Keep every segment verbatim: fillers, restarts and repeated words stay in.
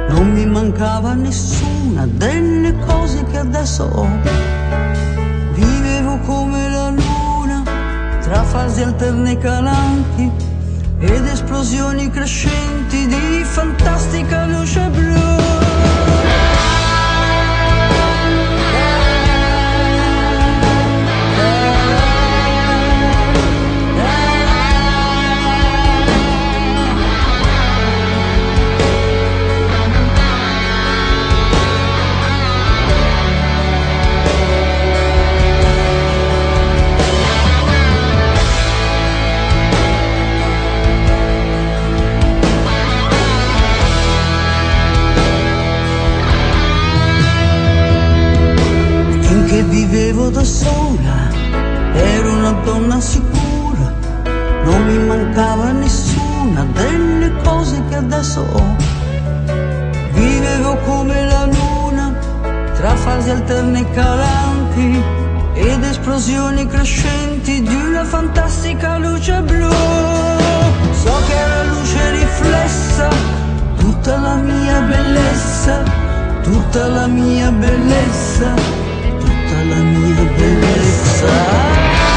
non mi mancava nessuna delle cose che adesso ho. Vivevo come la luna, tra fasi alterne e calanti ed esplosioni crescenti di fantastica luce blu. Vivevo da sola, ero una donna sicura, non mi mancava nessuna delle cose che adesso ho. Vivevo come la luna, tra fasi alterne e calanti ed esplosioni crescenti di una fantastica luce blu. So che la luce riflessa tutta la mia bellezza, tutta la mia bellezza, la mia bellezza.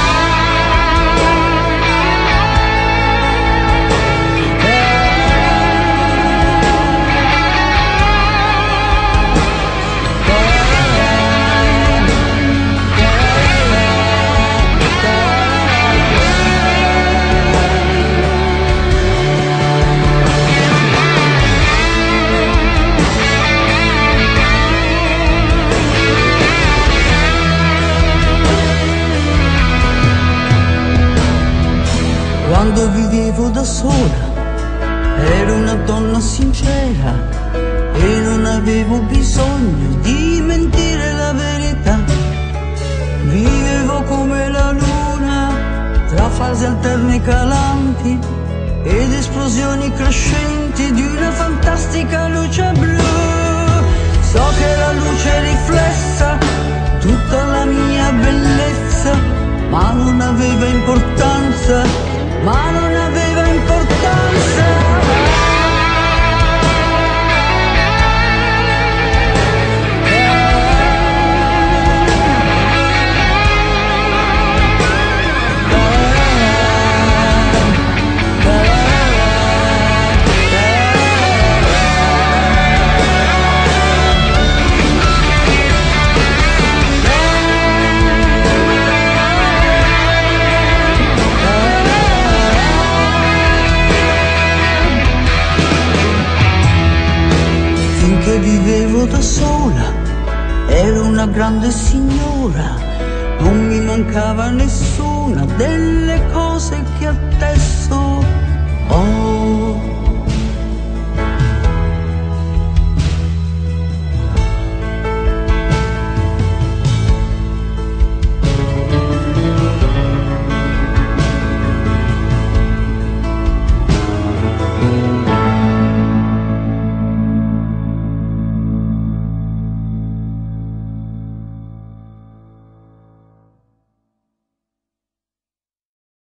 Quando vivevo da sola ero una donna sincera e non avevo bisogno di mentire la verità. Vivevo come la luna, tra fasi alterne e calanti ed esplosioni crescenti di una fantastica luce blu. So che la luce riflessa tutta la mia bellezza, ma non aveva importanza, ma non aveva importanza. Vivevo da sola, ero una grande signora, non mi mancava nessuna delle cose che adesso ho.